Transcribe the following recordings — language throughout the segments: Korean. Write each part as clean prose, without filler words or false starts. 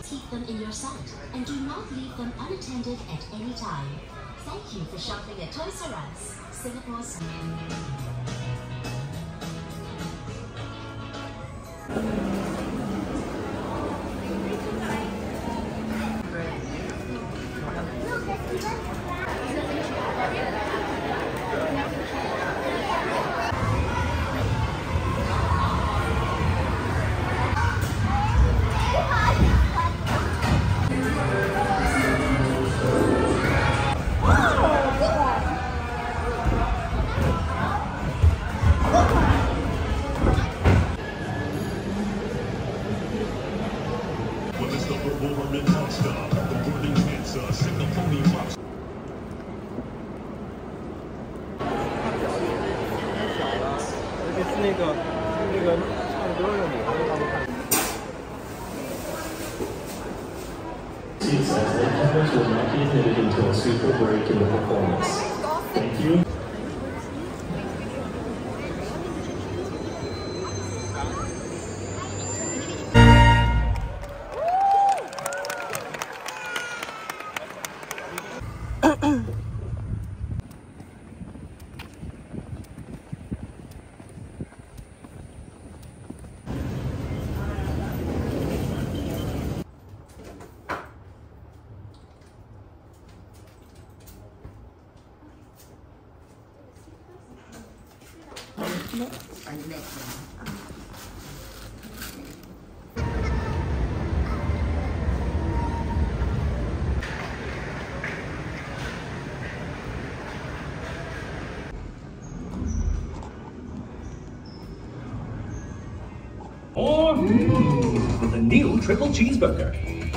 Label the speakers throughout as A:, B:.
A: keep them in your sight and do not leave them unattended at any time. Thank you for shopping at Toys R Us, Singapore's.
B: Seats as the cameras will not be admitted until a super break in the performance. Thank you.
C: Or the new triple cheeseburger.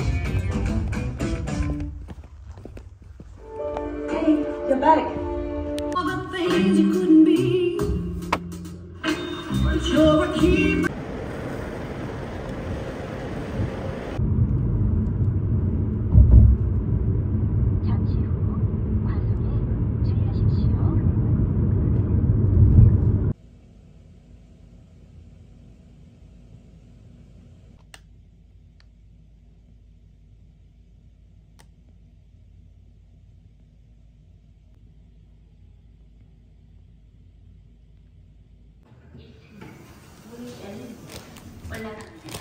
D: Hey, you're back.
E: All the things you couldn't be, but you're a keeper.
A: 올라갑니다.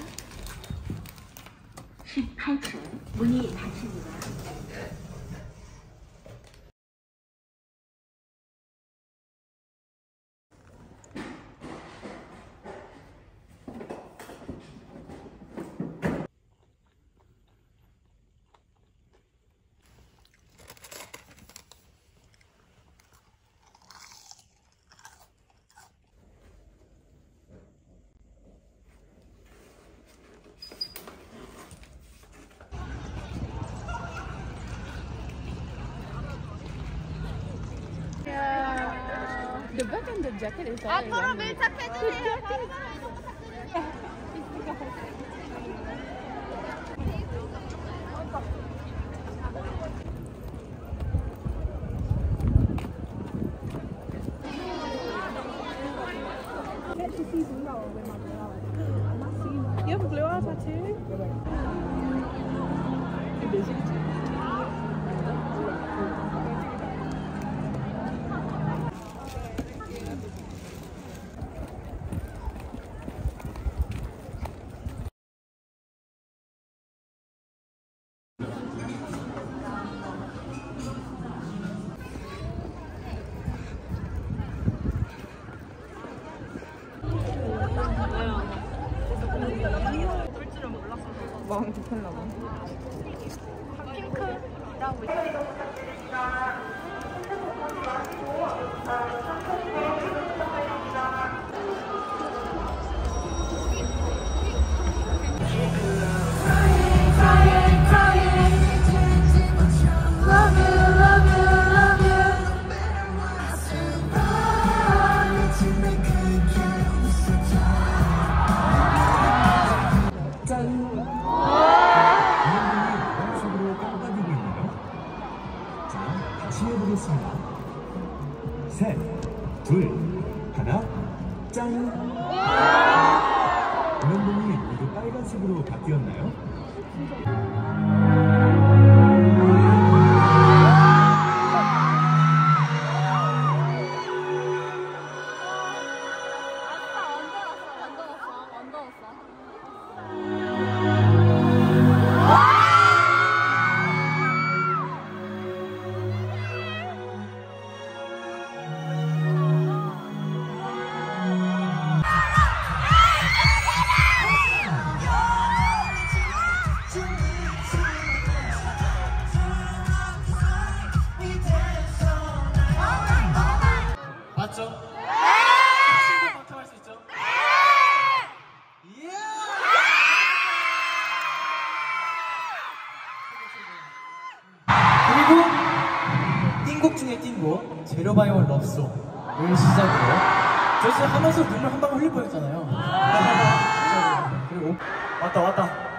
A: 18층 문이 닫힙니다.
F: The back and the jacket is all
G: 앞으로 밀착해주세요.
F: You have a blue eye tattoo? You're busy. 마음이 급했나봐.
G: 핑크라고
C: 해보겠습니다. 셋, 둘, 하나, 짠! 면봉이 모두 빨간색으로 바뀌었나요? 하나요?
H: 맞죠? 네! 친구만큼 할 수 있죠? 네! 그리고 띵곡 중에 띵곡 제로바이오 러브송을 시작으로 저 지금 하면서 눈물 한 방울 흘릴 뻔했잖아요. 그리고 왔다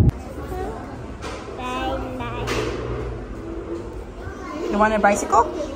I: You want a bicycle?